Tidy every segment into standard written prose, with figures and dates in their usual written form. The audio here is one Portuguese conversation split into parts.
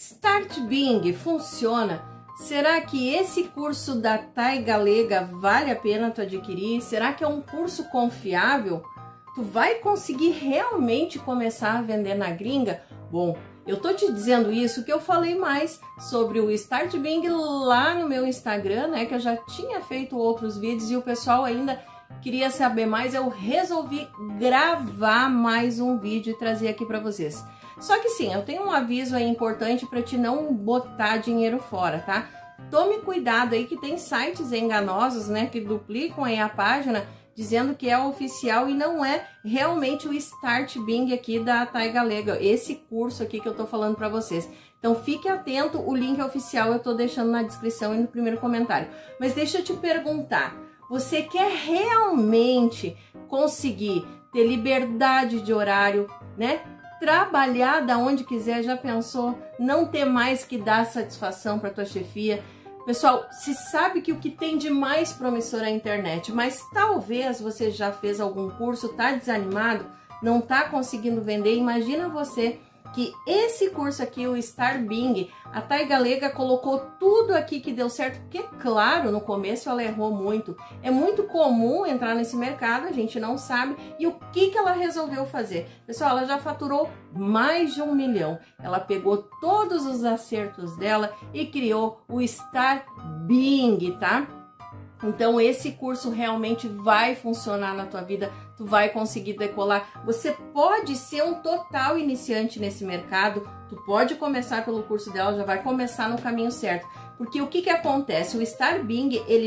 Start Bing funciona? Será que esse curso da Thay Galega vale a pena tu adquirir? Será que é um curso confiável? Tu vai conseguir realmente começar a vender na gringa? Bom, eu tô te dizendo isso que eu falei mais sobre o Start Bing lá no meu Instagram, né? Que eu já tinha feito outros vídeos e o pessoal ainda queria saber mais. Eu resolvi gravar mais um vídeo e trazer aqui para vocês. Só que sim, eu tenho um aviso aí importante para te não botar dinheiro fora, tá? Tome cuidado aí que tem sites enganosos, né? Que duplicam aí a página dizendo que é oficial e não é realmente o Start Bing aqui da Thay Galega, esse curso aqui que eu tô falando para vocês. Então fique atento, o link é oficial eu tô deixando na descrição e no primeiro comentário. Mas deixa eu te perguntar, você quer realmente conseguir ter liberdade de horário, né? Trabalhar da onde quiser, já pensou? Não ter mais que dar satisfação para tua chefia? Pessoal, se sabe que o que tem de mais promissor é a internet, mas talvez você já fez algum curso, tá desanimado, não tá conseguindo vender. Imagina você que esse curso aqui, o Start Bing, a Thay Galega colocou tudo aqui que deu certo, porque claro, no começo ela errou muito. É muito comum entrar nesse mercado, a gente não sabe. E o que ela resolveu fazer? Pessoal, ela já faturou mais de 1 milhão. Ela pegou todos os acertos dela e criou o Start Bing, tá? Então esse curso realmente vai funcionar na tua vida, tu vai conseguir decolar. Você pode ser um total iniciante nesse mercado, tu pode começar pelo curso dela, já vai começar no caminho certo. Porque o que acontece? O Start Bing, ele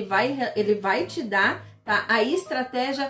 vai te dar, tá, a estratégia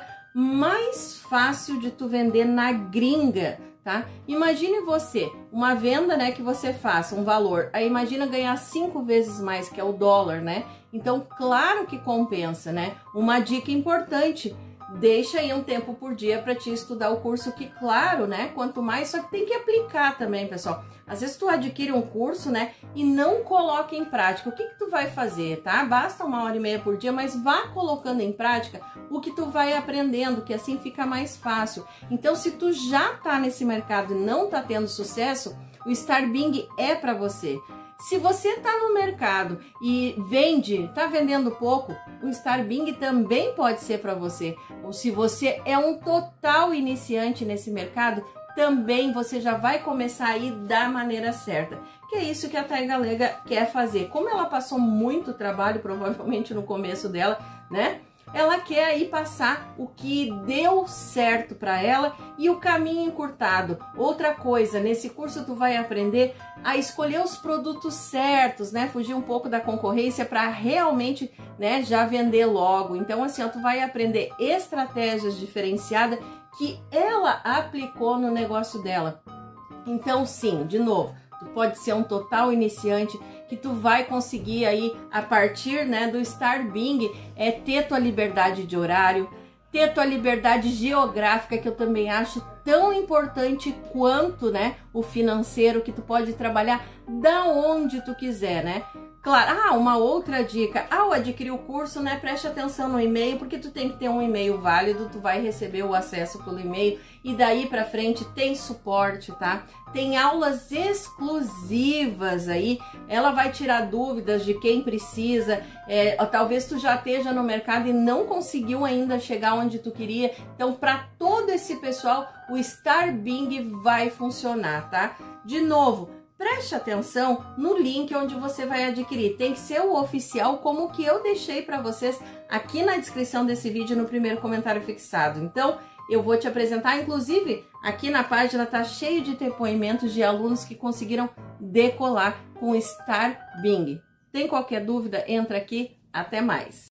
mais fácil de tu vender na gringa, tá? Imagine você, uma venda, né, que você faça, um valor, aí imagina ganhar 5 vezes mais, que é o dólar, né? Então, claro que compensa, né? Uma dica importante, deixa aí um tempo por dia para te estudar o curso, que claro, né? Quanto mais, só que tem que aplicar também, pessoal. Às vezes tu adquire um curso, né, e não coloca em prática. O que tu vai fazer, tá? Basta 1h30 por dia, mas vá colocando em prática o que tu vai aprendendo, que assim fica mais fácil. Então, se tu já tá nesse mercado e não tá tendo sucesso, o Start Bing é para você. Se você tá no mercado e tá vendendo pouco, o Start Bing também pode ser para você. Ou se você é um total iniciante nesse mercado, também você já vai começar aí da maneira certa. Que é isso que a Thay Galega quer fazer. Como ela passou muito trabalho, provavelmente no começo dela, né? Ela quer aí passar o que deu certo para ela e o caminho encurtado. Outra coisa, nesse curso tu vai aprender a escolher os produtos certos, né? Fugir um pouco da concorrência para realmente, né, já vender logo. Então assim, ó, tu vai aprender estratégias diferenciadas que ela aplicou no negócio dela. Então sim, de novo, tu pode ser um total iniciante que tu vai conseguir aí a partir, né, do Start Bing, ter tua liberdade de horário, ter tua liberdade geográfica, que eu também acho tão importante quanto, né, o financeiro, que tu pode trabalhar da onde tu quiser, né? Claro, uma outra dica, ao adquirir o curso, né, preste atenção no e-mail, porque tu tem que ter um e-mail válido, tu vai receber o acesso pelo e-mail e daí pra frente tem suporte, tá? Tem aulas exclusivas aí, ela vai tirar dúvidas de quem precisa, talvez tu já esteja no mercado e não conseguiu ainda chegar onde tu queria, então para todo esse pessoal, o Start Bing vai funcionar, tá? De novo, preste atenção no link onde você vai adquirir. Tem que ser o oficial, como o que eu deixei para vocês aqui na descrição desse vídeo, no primeiro comentário fixado. Então, eu vou te apresentar, inclusive, aqui na página tá cheio de depoimentos de alunos que conseguiram decolar com o Start Bing. Tem qualquer dúvida? Entra aqui. Até mais!